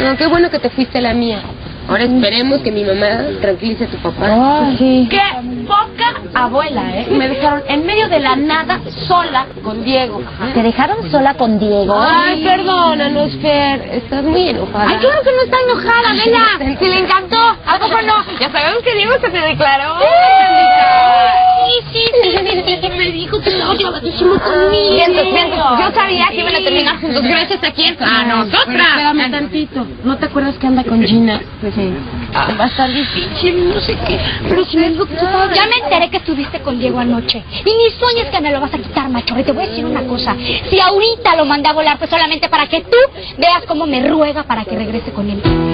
No, qué bueno que te fuiste a la mía. Ahora esperemos que mi mamá tranquilice a tu papá. Oh, sí. ¡Qué poca abuela, eh! Me dejaron en medio de la nada sola con Diego. ¿Te dejaron sola con Diego? Ay, perdónanos, Fer. Estás muy enojada. Ay, claro que no está enojada, vela. Si le encantó. ¿A poco no? Ya sabemos que Diego se te declaró. Sí. Me dijo que lo odiabadísimo conmigo. Miento. Yo sabía que iban a terminar juntos. Gracias a quién. A nosotras. Espérame tantito. ¿No te acuerdas que anda con Gina? Sí. Va a estar difícil, no sé qué. Pero si me dijo que tú estabas... Ya me enteré que estuviste con Diego anoche. Y ni sueñes que me lo vas a quitar, macho. Y te voy a decir una cosa. Si ahorita lo mandé a volar, pues solamente para que tú veas cómo me ruega para que regrese con él.